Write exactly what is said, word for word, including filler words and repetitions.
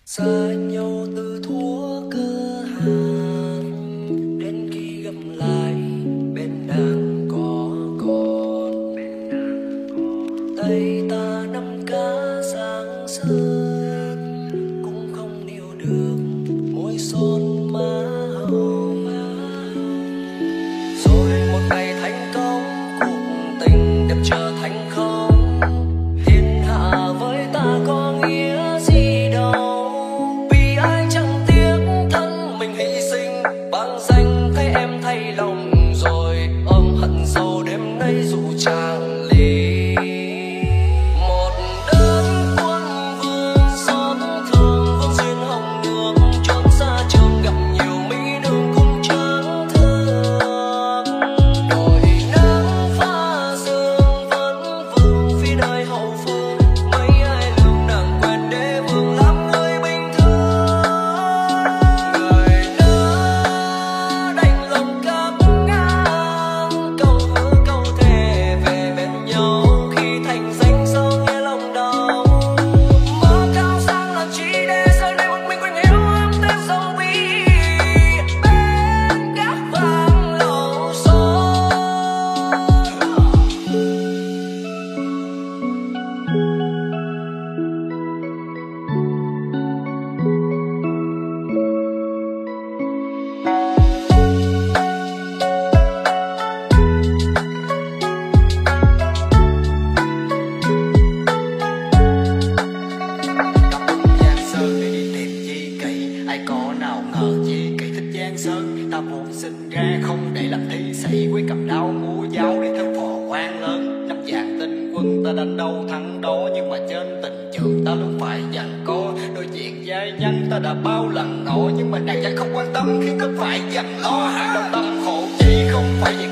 xa nhau từ thuở cơ hàng đến khi gặp lại bên nàng có con. Tay ta nắm cá sáng sớm cũng không níu được môi son má hồng. Rồi một ngày thành công cuộc tình đẹp trở thành không, thiên hạ với ta có nghĩa gì đâu. Vì ai chẳng tiếc thân mình hy sinh bằng danh thấy em thay lòng, rồi ôm hận sâu đêm nay dù chàng ly. Một đêm quân vương xót thương vương duyên hồng đường, trốn xa trường gặp nhiều mỹ nương cũng chẳng thương. Đồi nắng pha sương vẫn vương phía nơi hậu phương, mấy ai lưu nàng quên để vương làm người bình thường. Người nữ đành lòng cắt ngang câu hứa câu thề về bên nhau, khi thành danh sâu nghe lòng đau. Mơ cao sang là chỉ để giờ đây một mình quên yêu em tên sông bi bên gác vàng lầu xóm. Giang Sơn để đi tìm chi kỷ, ai có nào ngờ chi kỷ thích Giang Sơn. Ta vốn sinh ra không để làm thi sĩ, quý cầm đao múa dao đi theo phò quan lớn. Năm dạng tinh quân ta đánh đâu thắng đó, nhưng mà trên tình trường ta luôn phải giằng co. Đôi chuyện giai nhân ta đã bao lần nọ, nhưng mà nàng chẳng không quan tâm khi cứ phải dằn lo. Hàng đầu tâm khổ chi không phải vì